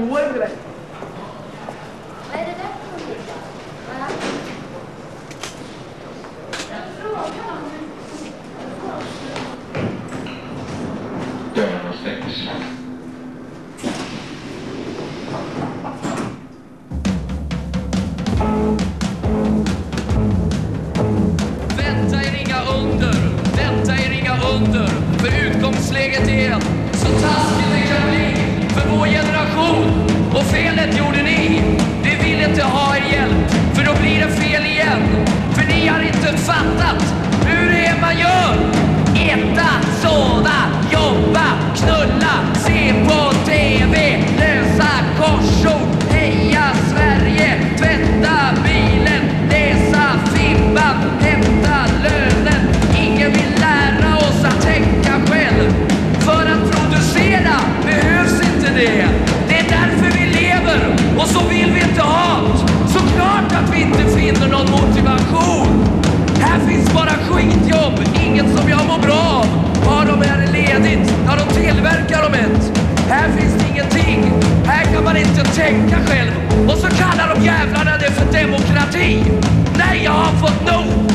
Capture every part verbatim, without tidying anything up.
Vad är det där för något? Va? Dörrarna stängs. Vänta er inga under, vänta er inga under. För utgångsläget är så taskigt det kan bli för vår generation. Och felet gjorde ni, vi vill inte ha er hjälp. För då blir det fel igen. För ni har inte fattat hur det är man gör. Äta, sova, jobba, knulla, se på tv, lösa korsord, heja Sverige, tvätta bilen, läsa fibban, hämta lönen. Ingen vill lära oss att tänka själv. För att producera behövs inte det. Det är därför vi lever och så vill vi inte ha. Såklart att vi inte finner någon motivation. Här finns bara skitjobb, inget som jag mår bra av. Har de är ledigt, ja de tillverkar de ett. Här finns det ingenting, här kan man inte tänka själv. Och så kallar de jävlarna det för demokrati. Nej, jag har fått nog.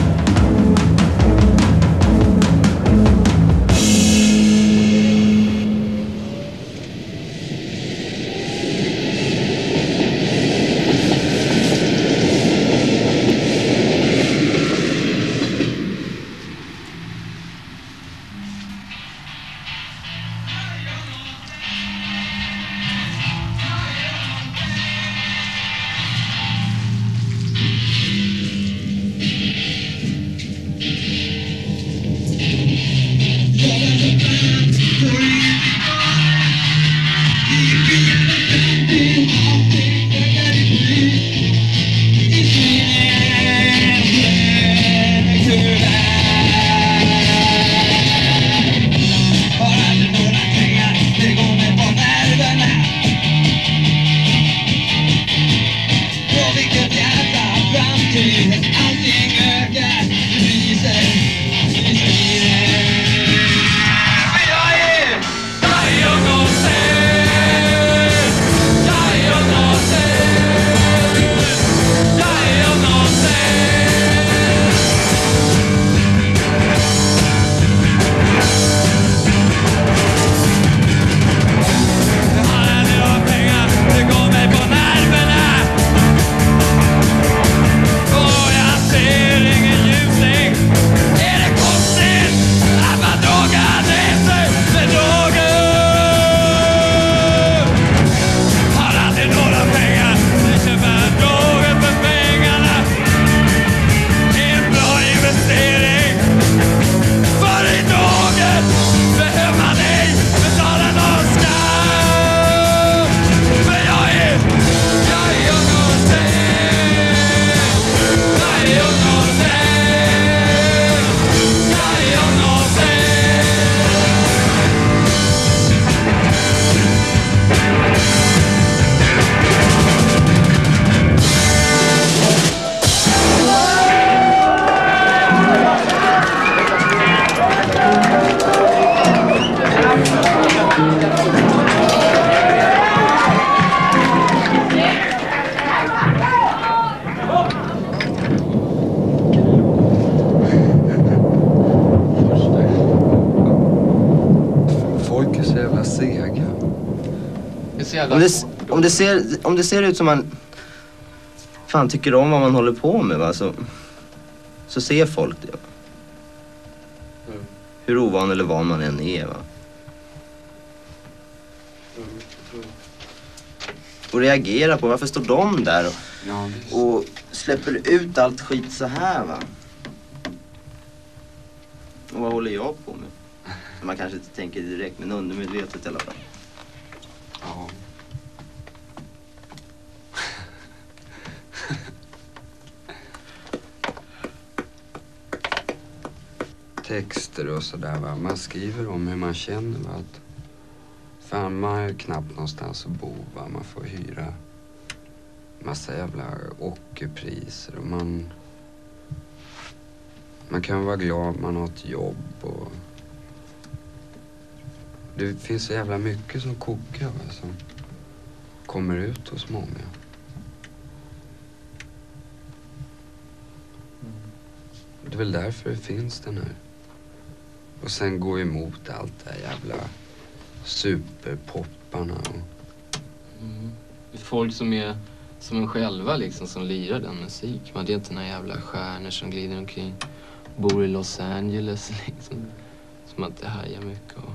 Om det, om, det ser, om det ser ut som man fan tycker om vad man håller på med, va? Så, så ser folk det. Mm. Hur ovan eller van man än är, va? Mm. Mm. Och reagera på varför står de där och, ja, och släpper ut allt skit så här, va? Och vad håller jag på med? Man kanske inte tänker direkt, men undermedvetet i alla fall. Ja. Texter och sådär, va. Man skriver om hur man känner, va. Att fan, man har knappt någonstans att bo, va. Man får hyra massa jävla ockerpriser och man man kan vara glad man har ett jobb och det finns så jävla mycket som kokar, va, som kommer ut hos många. Det är väl därför det finns den här. Och sen gå emot allt det här jävla superpopparna. Och... Mm. Folk som är som en själva liksom, som lirar den musik. Man, det är inte några jävla stjärnor som glider omkring. Bor i Los Angeles liksom. Som att det härjar mycket. Och...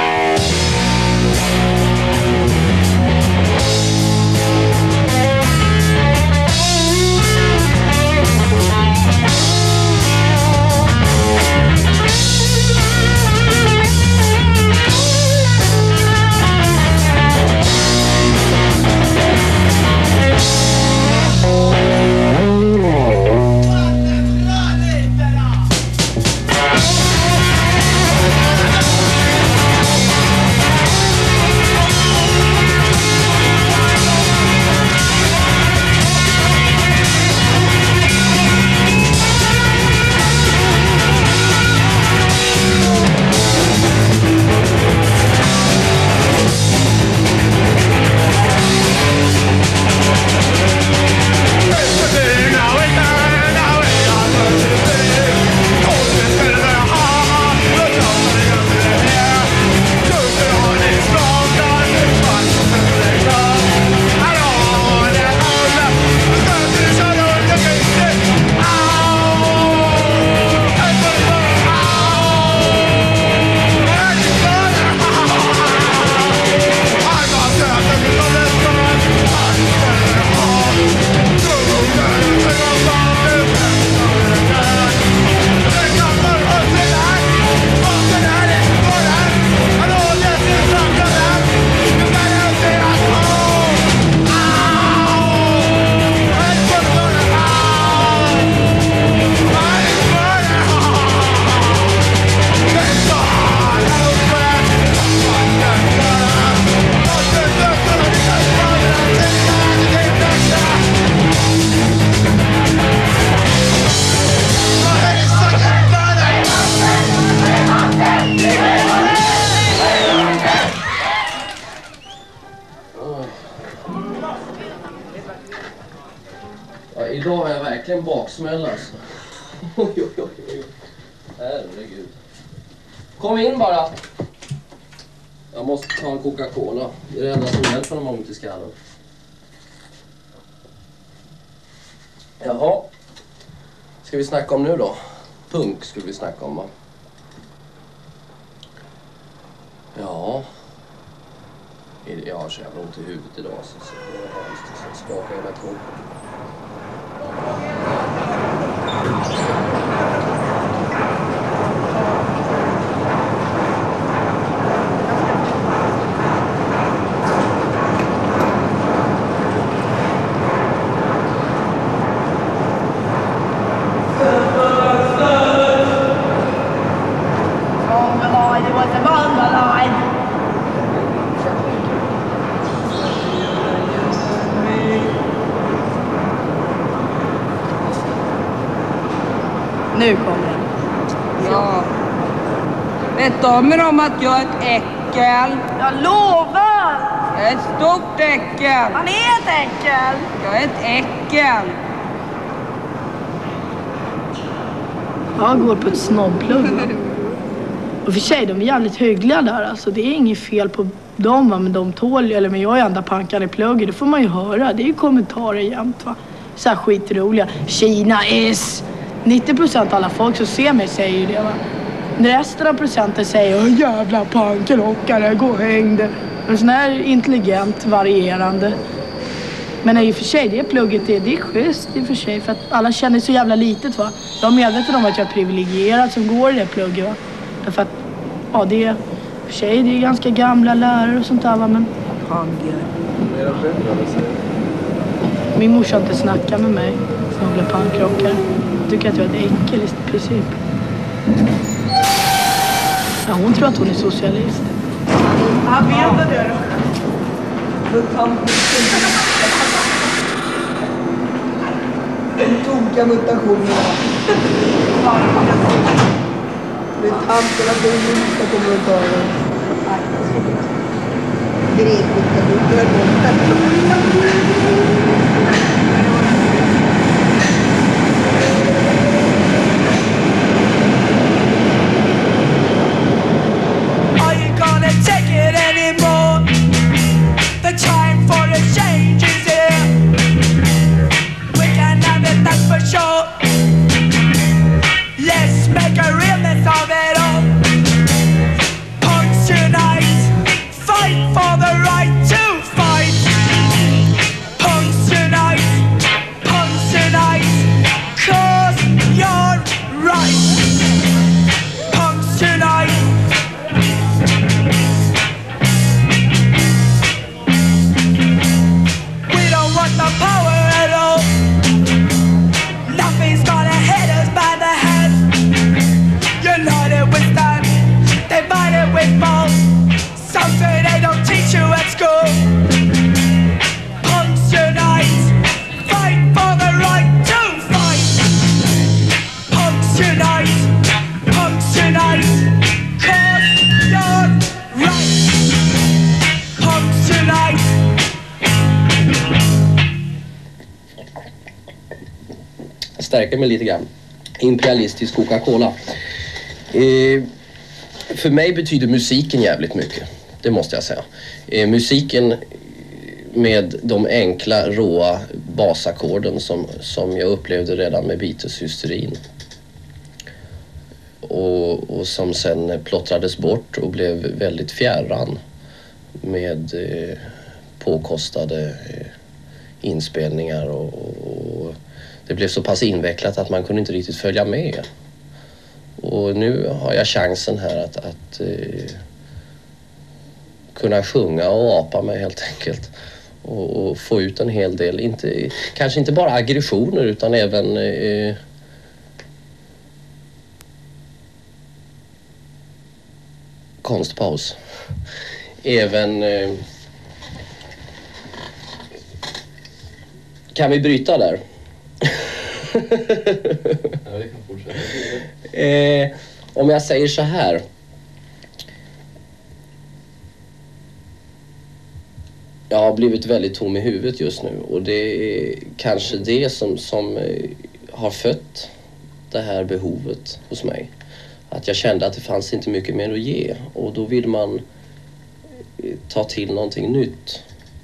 Idag har jag verkligen baksmäll alltså. Oj, oj, oj, oj. Herregud. Kom in bara. Jag måste ta en Coca-Cola. Det är det enda som hjälper när man har ont i skallen. Jaha. Ska vi snacka om nu då? Punk skulle vi snacka om, va? Ja. Jag har så jävla ont i huvudet idag så, så jag skakar hela kroppen. Nu kommer den. Ja. Vet de om att jag är ett äckel? Jag lovar! Jag är ett stort äckel. Han är ett äckel. Jag är ett äckel. Jag går på ett snobbplugg. Och för sig, de är jävligt hyggliga där. Alltså, det är inget fel på dem, va? Men de tål, eller men jag är enda pankan i plugget. Det får man ju höra. Det är ju kommentarer jämt, va? Så här skitroliga. Kina is... nittio procent av alla folk som ser mig säger ju det, va? Resten av procenten säger åh jävla pankerockare, gå och häng det. Men sån här intelligent, varierande. Men i och för sig, det plugget är, det är schysst i och för sig. För att alla känner så jävla litet, va? Jag är medveten om att jag är privilegierad som går i det plugget, va? Därför att, ja det är, för sig, det är ganska gamla lärare och sånt där, va? Men min morsa inte snackar med mig för hon blir pankrockare. Jag tycker att jag är ett äckel i princip. Ja, hon tror att hon är socialist. Han vet att det. De tokiga mutationerna. Med tanterna på olika kommentarer. Grekdiktatur. Du höll Are you gonna take it anymore? The time for a change is here. We can have it, that's for sure. Let's make a realness of it all. Punks tonight, fight for the right to fight. Punks tonight, punks tonight, cause you're right. Punks tonight. We don't want the power at all. Nothing's gonna hit us by the head. United we stand, divided we fall. Something they don't teach you at school. Punks unite, fight for the right to fight. Punks unite, punks unite, cause you're right. Punks unite. Jag stärker mig lite grann. Imperialistisk Coca-Cola. Eh, för mig betyder musiken jävligt mycket. Det måste jag säga. Eh, musiken med de enkla, råa basackorden som, som jag upplevde redan med Beatles-hysterin. Och, och som sen plottrades bort och blev väldigt fjärran med eh, påkostade eh, inspelningar och, och det blev så pass invecklat att man kunde inte riktigt följa med. Och nu har jag chansen här att, att eh, kunna sjunga och apa mig helt enkelt. Och, och få ut en hel del, inte, kanske inte bara aggressioner utan även eh, konstpaus. Även eh, kan vi bryta där? Ja, det kan fortsätta. eh, om jag säger så här. Jag har blivit väldigt tom i huvudet just nu och det är kanske det som, som eh, har fött det här behovet hos mig. Att jag kände att det fanns inte mycket mer att ge och då vill man eh, ta till någonting nytt.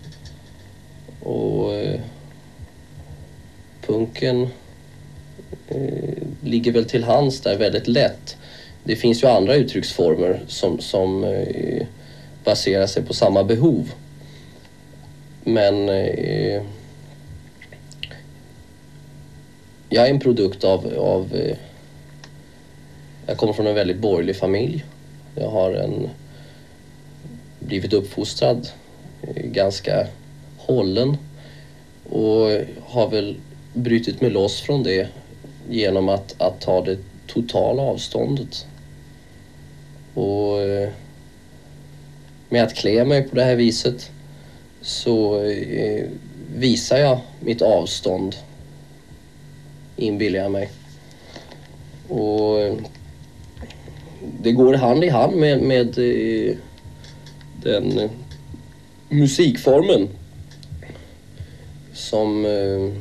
Och eh, punken eh, ligger väl till hands där väldigt lätt. Det finns ju andra uttrycksformer som, som eh, baserar sig på samma behov. Men eh, jag är en produkt av, av eh, jag kommer från en väldigt borgerlig familj. Jag har en blivit uppfostrad eh, ganska hållen och har väl brutit mig loss från det genom att, att ta det totala avståndet. Och eh, med att klä mig på det här viset så eh, visar jag mitt avstånd, inbillar jag mig. Och eh, det går hand i hand med, med eh, den eh, musikformen som eh,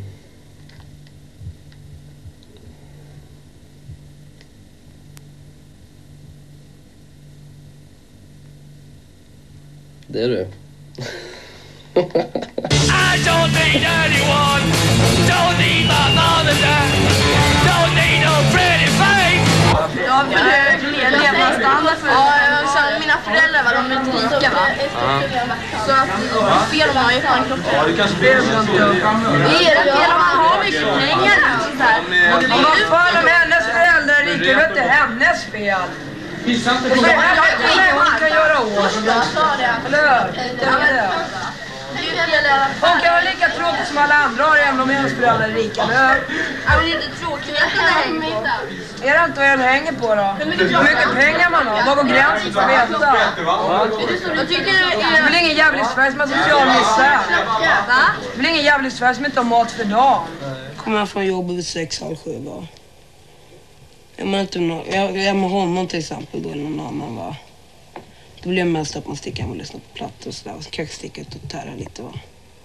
det är det. I don't need anyone, don't need my mom and dad, don't need no pretty face. Ja, för mer levnadsstandard för ja, mina föräldrar var de är lite rika va? Så att fel om man är fan klockan. Ja, det kanske blir sånt. Det är det fel om man har mycket pengar så här. Vad fan om hennes föräldrar är rika, vet du, hennes fel. Vissa inte på det. Hon kan göra åt. Eller hur? Hon kan vara lika tråkig som alla andra har även om hennes föräldrar är rika, eller hur? Ja, men det är inte tråkigt att hänga på. Är det inte vad jag hänger på då? Hur mycket pengar man har? Vad går gränsen för att veta? Jag tycker det är... Det blir ingen jävla i Sverige som har social misär. Det blir ingen jävla i Sverige som inte har mat för dagen. Kommer jag från jobbet vid sex, halv sju va? Jag är inte någon, jag är med honom till exempel då eller någon annan va? Då blir det mest att man sticker hem och lyssnar på plattor och sådär. Och så kanske sticka ut och tära lite, va.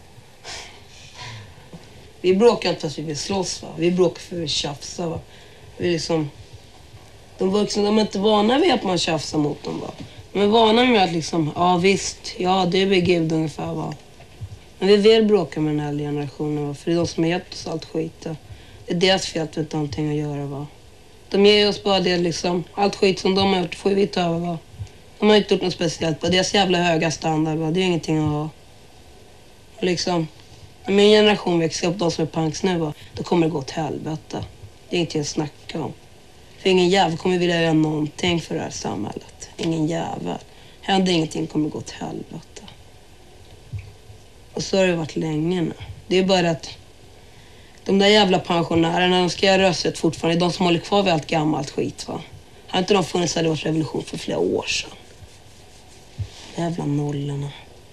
Vi bråkar inte för att vi vill slåss, va. Vi bråkar för att vi tjafsar, va. Vi liksom... De vuxna, de är inte vana vid att man tjafsar mot dem, va. De är vana med att liksom, ja visst, ja det är Gud ungefär, va. Men vi vill bråka med den här generationen, va. För det är de som har gett oss allt skit, va. Det är deras fel att vi inte har någonting att göra, va. De ger oss bara det liksom, allt skit som de har gjort får vi ta över, va. De har inte gjort något speciellt, va. Deras jävla höga standard, va. Det är ingenting att ha. Och liksom, när min generation växer upp, de som är punks nu, va. Då kommer det gå till helvete. Det är ingenting att snacka om. För ingen jävel kommer vilja göra någonting för det här samhället. Ingen jävel. Händer ingenting kommer gå till helvete. Och så har det varit länge nu. Det är bara att de där jävla pensionärerna, de ska göra rösträtt fortfarande. De som håller kvar vid allt gammalt skit, va. Har inte de funnits hade det varit revolution för flera år sedan. Jävla nollorna.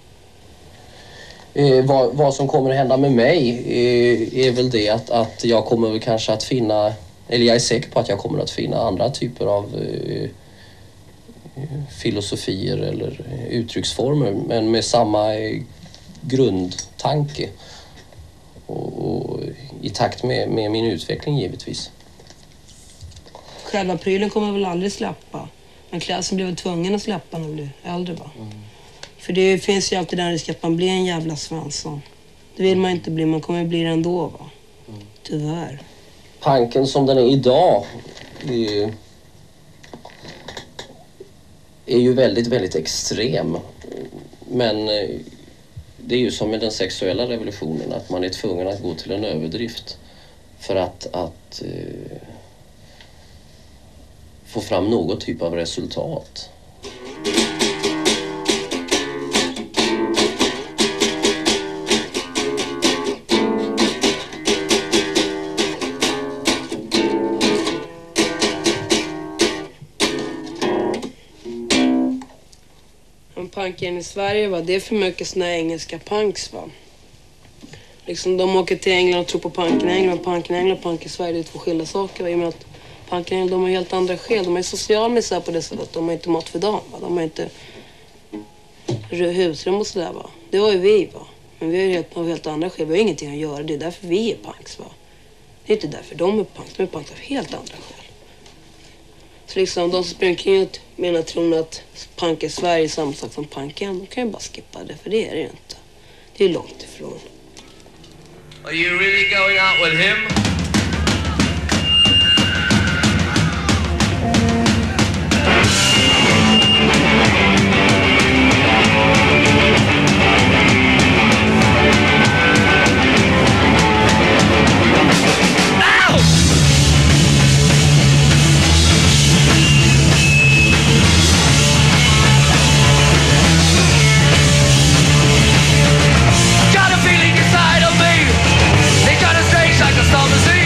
Eh, vad, vad som kommer att hända med mig eh, är väl det att, att jag kommer väl kanske att finna, eller jag är säker på att jag kommer att finna andra typer av eh, filosofier eller uttrycksformer, men med samma eh, grundtanke och, och i takt med, med min utveckling givetvis. Själva prylen kommer väl aldrig släppa, men klädseln blir väl tvungen att släppa när man blir äldre, va. Mm. För det finns ju alltid den risk att man blir en jävla Svensson. Det vill man inte bli, man kommer bli det ändå, va. Mm. Tyvärr. Punken som den är idag är, är ju väldigt, väldigt extrem. Men det är ju som med den sexuella revolutionen, att man är tvungen att gå till en överdrift för att, att eh, få fram något typ av resultat. Punken i Sverige, va, det är för mycket såna engelska punks, va. Liksom de åker till England och tror på punken i England, punken i England och punken i Sverige, det är två skilda saker, va. I och med att punken i England, de har helt andra skäl. De är social misär på det sättet, de har inte mat för dagen, va. De har inte husrum och sådär, va. Det har ju vi, va. Men vi har ju helt, av helt andra skäl, vi har ingenting att göra, det är därför vi är punks, va. Det är inte därför de är punks, de är punks av helt andra skäl. Så liksom de som springer ut menar tron att punk i Sverige är samma sak som punken. De kan ju bara skippa det, för det är det ju inte. Det är långt ifrån. Are you really going out with him? Got a feeling inside of me. They got a strange like a storm.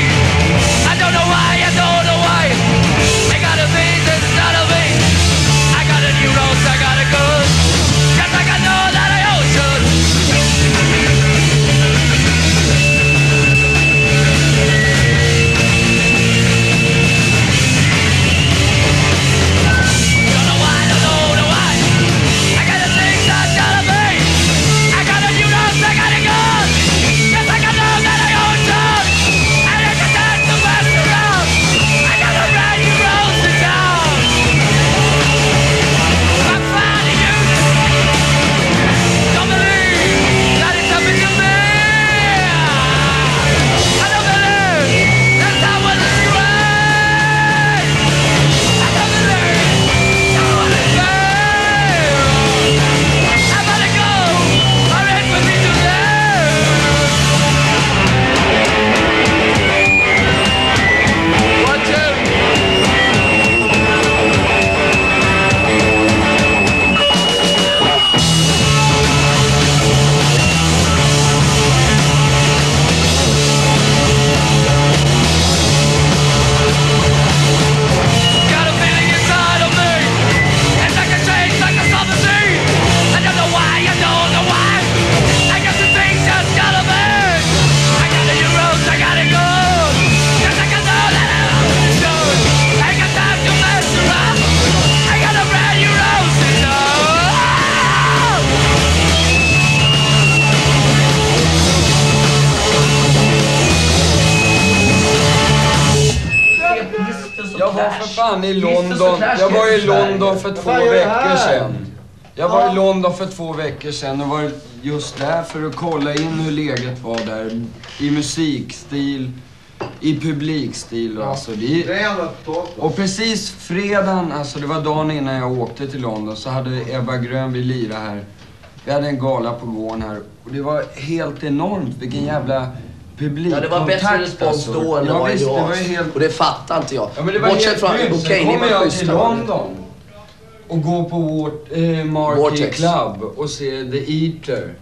Jag var för fan i London. Jag var i London för två veckor sedan. Jag var i London för två veckor sedan och var just där för att kolla in hur läget var där. I musikstil, i publikstil och alltså det. Och precis fredagen, alltså det var dagen innan jag åkte till London, så hade Ebba Grön, vi lira här. Vi hade en gala på gården här och det var helt enormt vilken jävla publik. Ja, det var bättre respons då än det var idag. Och det fattar inte jag. Ja, men det var Bortsett helt från, grymt. okej, Sen ni kommer var jag till schyssta. London och gå på vårt eh, Marquee Vortex Club och se The Eater.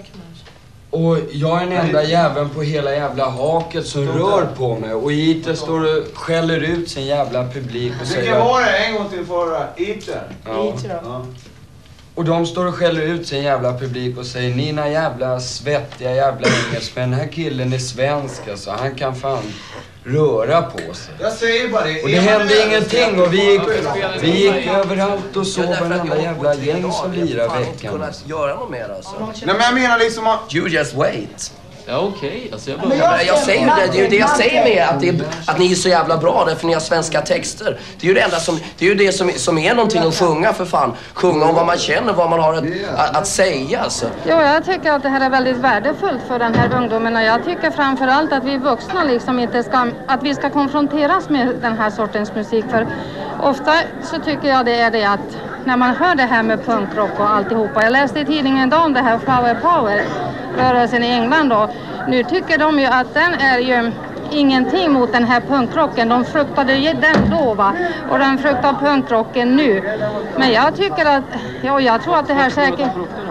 Och jag är den enda jäveln på hela jävla haket som rör på mig. Och Eater står och skäller ut sin jävla publik och säger... Vilken var det? En gång till förra. Eater. Ja. Ja. Och de står och skäller ut sin jävla publik och säger: ni är jävla svettiga jävla engelsmän. Den här killen är svensk alltså. Han kan fan röra på sig. Jag säger bara det. Och det hände ingenting och vi gick, vi gick överallt och såg varenda jävla gäng som lirar veckan. Kunnat göra något mer alltså. Nej men jag menar liksom att... You just wait. Ja okej, okay. Alltså jag bara... Men jag, jag säger ju det, det är ju det jag säger med att, det är, att ni är så jävla bra därför ni har svenska texter. Det är ju det enda som, det är ju det som, som är någonting att sjunga för fan. Sjunga om vad man känner, vad man har att, att, att säga alltså. Jo, jag tycker att det här är väldigt värdefullt för den här ungdomen och jag tycker framförallt att vi vuxna liksom inte ska, att vi ska konfronteras med den här sortens musik, för ofta så tycker jag det är det att när man hör det här med punkrock och alltihopa. Jag läste i tidningen idag om det här Flower Power rörelsen i England då. Nu tycker de ju att den är ju ingenting mot den här punkrocken. De fruktade ju den då va? Och de fruktar punkrocken nu. Men jag tycker att, ja jag tror att det här säkert...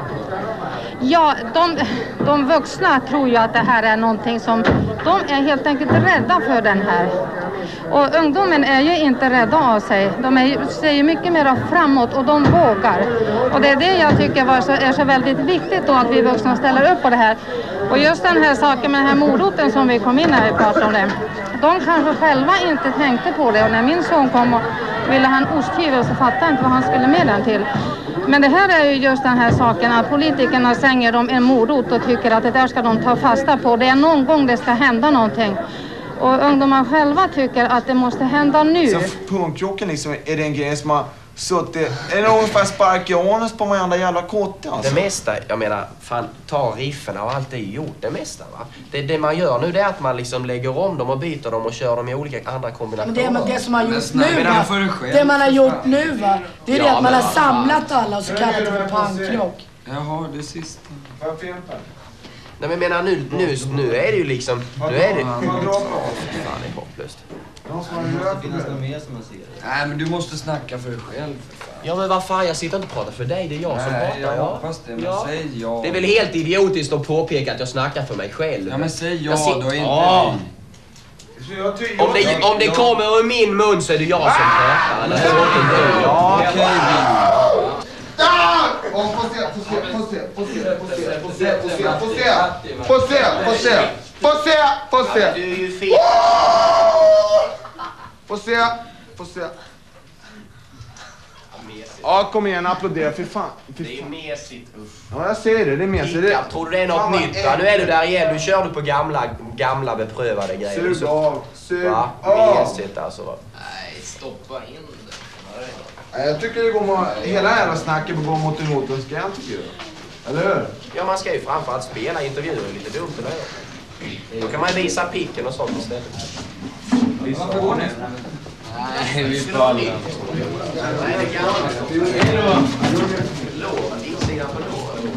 Ja, de, de vuxna tror ju att det här är någonting som... De är helt enkelt rädda för den här. Och ungdomen är ju inte rädda av sig. De är, ser ju mycket mer framåt och de vågar. Och det är det jag tycker var så, är så väldigt viktigt då att vi vuxna ställer upp på det här. Och just den här saken med den här moroten som vi kom in här och pratade om det. De kanske själva inte tänkte på det. Och när min son kom och ville ha en osthyvel så fattade jag inte vad han skulle med den till. Men det här är ju just den här saken att politikerna sänger dem en morot och tycker att det där ska de ta fasta på. Det är någon gång det ska hända någonting. Och ungdomar själva tycker att det måste hända nu. Så punkrocken liksom, är det en grej som har suttit... Är det ungefär spark i anus på varenda jävla kotte alltså? Det mesta, jag menar, fan, ta riffen och allt det är gjort, det mesta va. Det, det man gör nu det är att man liksom lägger om dem och byter dem och kör dem i olika andra kombinationer. Men det, man, det som man har gjort Men, nu va, det man har gjort nu va, det är Ja, det att man men har samlat alla och så kallat det för punkrock. Jaha, det sista. Vad filmar? Nej men jag menar nu, nu, nu är det ju liksom, nu är det... Fan, det är hopplöst. Nej men du måste snacka för dig själv för fan. Ja men vad fan, jag sitter inte och pratar för dig, det är jag som Nej, pratar. jag ja. hoppas det, men ja. säg ja. Det är väl helt idiotiskt att påpeka att jag snackar för mig själv. Ja men säg ja Jag sit- då, inte ja. vi. Om det, om det kommer ur min mun så är det jag som pratar, eller hur? Ja, okej. Få se, få se, få se, få se, få se, få se, få se, få se, få se, få se, få se, få se. Du är ju fel. Få se, få se. Ja, kom igen, applådera, för fan. Det är ju mesigt. Ja, jag ser det, det är mesigt. Pickup, tror du det är något nytt? Va? Nu är du där igen, nu kör du på gamla, gamla beprövade grejer. Sug av, sug Va? av. Mesigt alltså. Nej, stoppa in det. Nej, jag tycker det går mot, hela jävla snacket går mot emot en skräm tycker jag. Eller hur? Ja, man ska ju framförallt spela intervjuer, lite dumt eller hur? Då kan man visa picken och sånt istället. Visa på nu. Nej, vi får aldrig. Nej, det kan man inte. Låren, insidan på låren.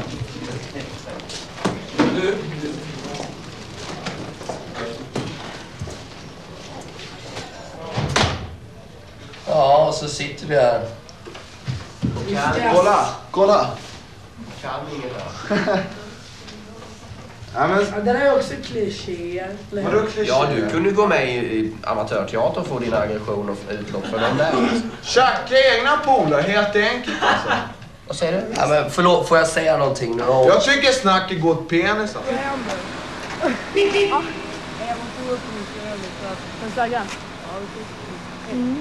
Ja, och så sitter vi här. Kolla, kolla. Kan ingen här. Ja, men... Ja, det där är också kliché. Vadå kliché? Ja, du kunde gå med i amatörteater och få din aggression och utlopp för dem där. Tjacka egna polare, helt enkelt alltså. Vad säger du? Ja, men förlåt, får jag säga någonting nu? Jag tycker snacket går åt penis alltså. Mm.